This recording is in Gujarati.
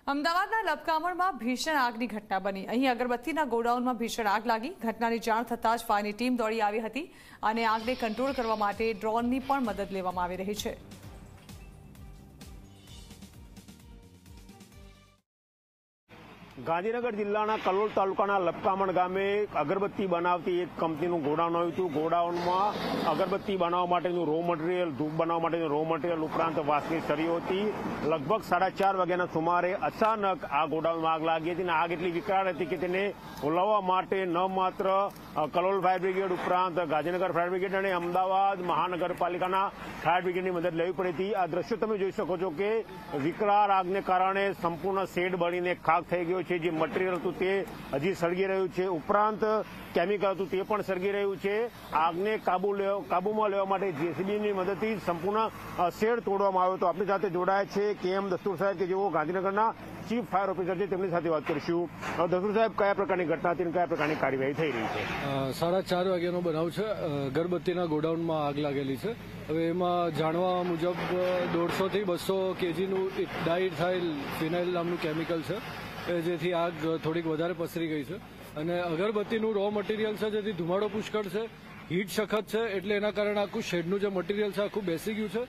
અમદાવાદના લપકામણમાં ભીષણ આગની ઘટના બની। અહીં અગરબત્તીના ગોડાઉનમાં ભીષણ આગ લાગી। ઘટનાની જાણ થતાં જ ફાયરની ટીમ દોડી આવી હતી અને આગને કંટ્રોલ કરવા માટે ડ્રોનની પણ મદદ લેવામાં આવી રહી છે। ગાંધીનગર જિલ્લાના કલોલ તાલુકાના લપકામણ ગામે અગરબત્તી બનાવતી એક કંપનીનું ગોડાઉન આવ્યું હતું। ગોડાઉનમાં અગરબત્તી બનાવવા માટેનું રો મટીરિયલ, ધૂપ બનાવવા માટેનું રો મટીરિયલ ઉપરાંત વાંસની સળીઓ હતી। લગભગ 4:30 વાગ્યાના સુમારે અચાનક આ ગોડાઉનમાં આગ લાગી હતી અને આગ એટલી વિકરાળ હતી કે તેને ઓલવવા માટે ન માત્ર કલોલ ફાયર બ્રિગેડ ઉપરાંત ગાંધીનગર ફાયર બ્રિગેડ અને અમદાવાદ મહાનગરપાલિકાના ફાયર બ્રિગેડની મદદ લેવી પડી હતી। આ દ્રશ્યો તમે જોઈ શકો છો કે વિકરાળ આગને કારણે સંપૂર્ણ શેડ બળીને ખાખ થઈ ગયો છે। જે મટીરિયલ હતું તે હજી સળગી રહ્યું છે, ઉપરાંત કેમિકલ હતું તે પણ સળગી રહ્યું છે। આગને કાબુમાં લેવા માટે જેસીબીની મદદથી સંપૂર્ણ શેડ તોડવામાં આવ્યો હતો। આપણી સાથે જોડાયા છે KM દસ્તુર સાહેબ કે જેઓ ગાંધીનગરના ચીફ ફાયર ઓફિસર છે, તેમની સાથે વાત કરીશું। દસ્તુર સાહેબ, કયા પ્રકારની ઘટના હતી અને કયા પ્રકારની કાર્યવાહી થઈ રહી છે? 4:30 વાગ્યાનો બનાવ છે। અગરબત્તીના ગોડાઉનમાં આગ લાગેલી છે। હવે એમાં જાણવા મુજબ 150 થી 200 કેજીનું ડાઇથાઇલ ફિનાઇલ નામનું કેમિકલ છે, જેથી આગ થોડીક વધારે પસરી ગઈ છે અને અગરબત્તીનું રો મટીરિયલ છે, જેથી ધુમાડો પુષ્કળ છે, હીટ સખત છે, એટલે એના કારણે આખું શેડનું જે મટીરિયલ છે આખું બેસી ગયું છે